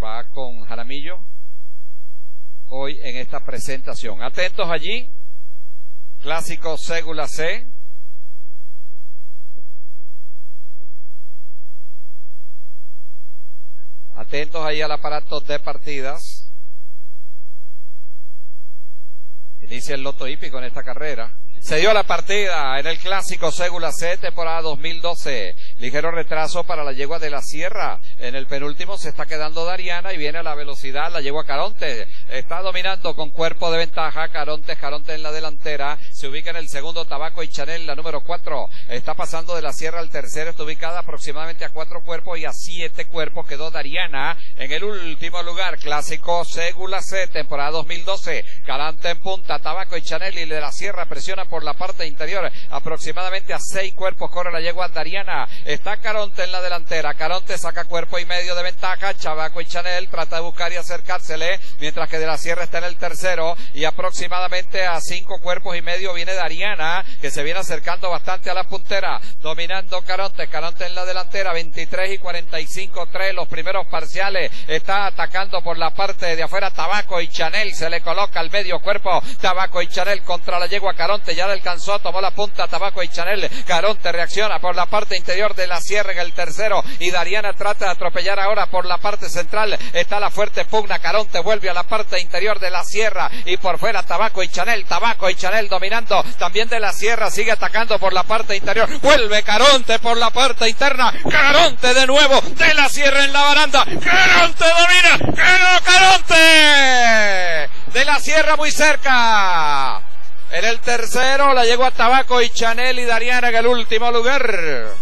va con Jaramillo hoy en esta presentación. Atentos allí, clásico Ségula C. Atentos ahí al aparato de partidas. Inicia el loto hípico en esta carrera. Se dio la partida en el clásico Ségula C, temporada 2012. Ligero retraso para la yegua de la Sierra. En el penúltimo se está quedando Dariana y viene a la velocidad la yegua Caronte. Está dominando con cuerpo de ventaja. Caronte en la delantera. Se ubica en el segundo Tabaco y Chanel, la número 4. Está pasando de la Sierra al tercero. Está ubicada aproximadamente a 4 cuerpos y a 7 cuerpos. Quedó Dariana en el último lugar. Clásico Ségula C, temporada 2012. Caronte en punta. Tabaco y Chanel y de la Sierra presiona por la parte interior, aproximadamente a 6 cuerpos corre la yegua Dariana. Está Caronte en la delantera. Caronte saca cuerpo y medio de ventaja. Tabaco y Chanel trata de buscar y acercársele, mientras que de la Sierra está en el tercero y aproximadamente a 5 cuerpos y medio viene Dariana, que se viene acercando bastante a la puntera, dominando Caronte en la delantera. 23 y 45-3 los primeros parciales. Está atacando por la parte de afuera Tabaco y Chanel, se le coloca al medio cuerpo Tabaco y Chanel contra la yegua Caronte. Ya le alcanzó, tomó la punta Tabaco y Chanel. Caronte reacciona por la parte interior de la Sierra en el tercero y Dariana trata de atropellar ahora por la parte central. Está la fuerte pugna. Caronte vuelve a la parte interior de la Sierra y por fuera Tabaco y Chanel dominando también de la Sierra, sigue atacando por la parte interior. Vuelve Caronte por la parte interna. Caronte de nuevo de la Sierra en la baranda. Caronte domina. Caronte de la Sierra muy cerca. En el tercero la llegó a Tabaco y Chanel y Dariana en el último lugar.